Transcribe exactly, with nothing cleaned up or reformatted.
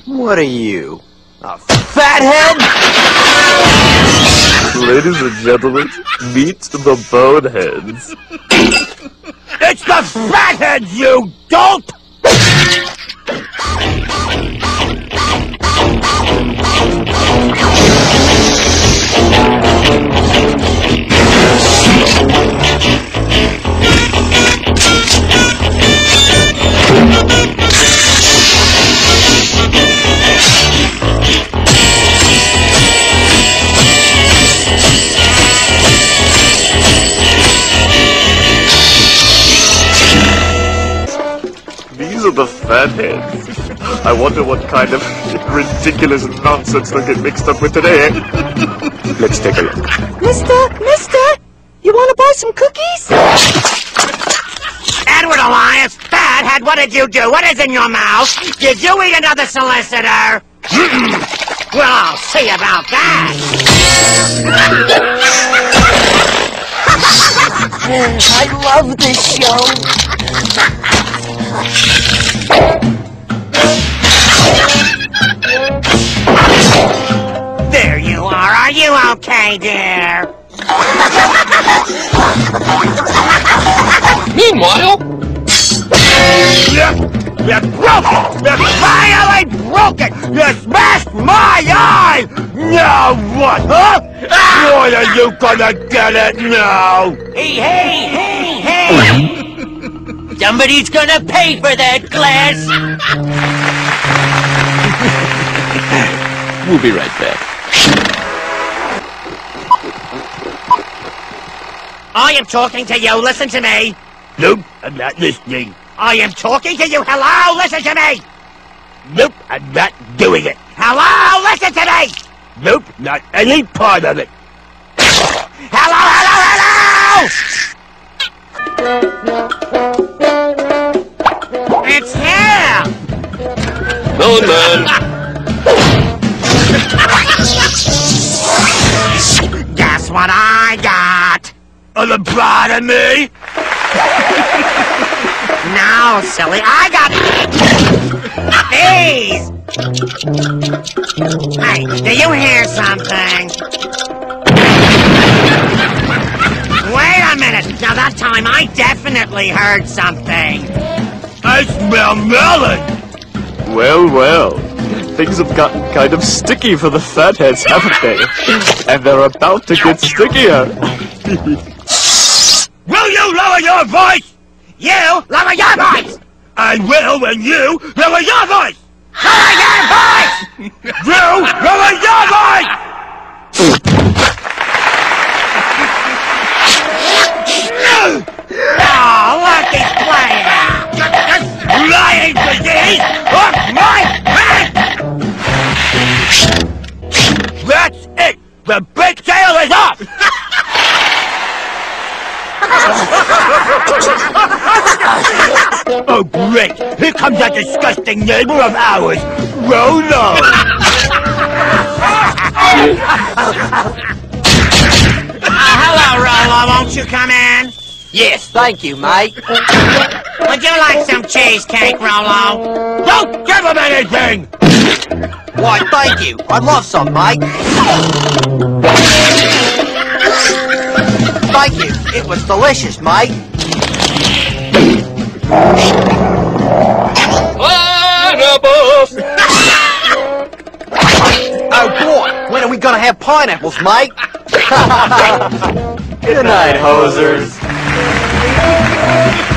What are you? A fathead? Ladies and gentlemen, meet the Boneheads. It's the Fatheads, you dolt! These are the Fatheads. I wonder what kind of ridiculous nonsense they'll get mixed up with today. Let's take a look. Mister, mister, you want to buy some cookies? Edward Elias, Fathead, what did you do? What is in your mouth? Did you eat another solicitor? Well, I'll see about that. I love this show. There you are. Are you okay, dear? Meanwhile... You, you broke it! You finally broke it! You smashed my eye! Now what, huh? What are you gonna get it now? Hey, hey, hey, hey! Somebody's gonna pay for that glass! We'll be right back. I am talking to you, listen to me! Nope, I'm not listening. I am talking to you, hello, listen to me! Nope, I'm not doing it. Hello, listen to me! Nope, not any part of it. Hello, hello, hello! It's him! Bone Man! Guess what I got? A lobotomy? No, silly, I got these! Hey, do you hear something? Wait a minute! Now that time I definitely heard something! I smell melon! Well, well. Things have gotten kind of sticky for the Fatheads, haven't they? And they're about to get stickier. Will you lower your voice? You lower your voice! I will when you lower your voice! Lower your voice! You lower your voice! Oh, look, he's playing! Just lying disease off my head! That's it! The big sale is off! Oh, great! Here comes that disgusting neighbor of ours, Rolo! uh, hello, Rolo. Won't you come in? Yes, thank you, mate. Would you like some cheesecake, Rolo? Don't give him anything! Why, thank you. I'd love some, mate. Thank you. It was delicious, mate. Pineapples! Oh, boy. When are we gonna have pineapples, mate? Good night, hosers.